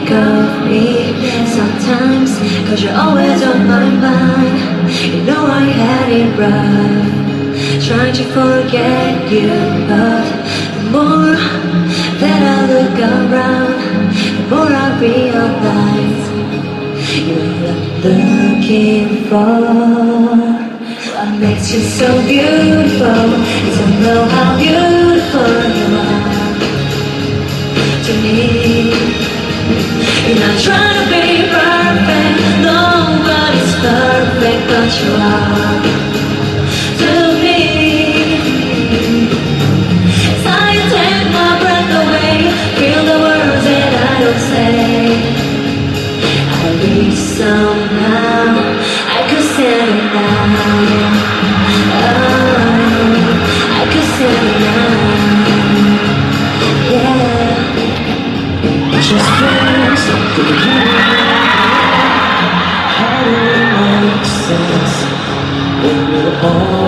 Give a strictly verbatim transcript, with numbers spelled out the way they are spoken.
think of me sometimes, cause you're always on my mind. You know I had it rough, trying to forget you, but the more that I look around, the more I realize you're not looking for what makes you so beautiful. Is to know how beautiful you are to me. You're not trying to be perfect, nobody's perfect, but you are to me. It's how you take my breath away, feel the words that I don't say. I wish somehow I could stand it now. Oh, I could stand it now. Yeah. Just friends, to the how do it make sense when we're all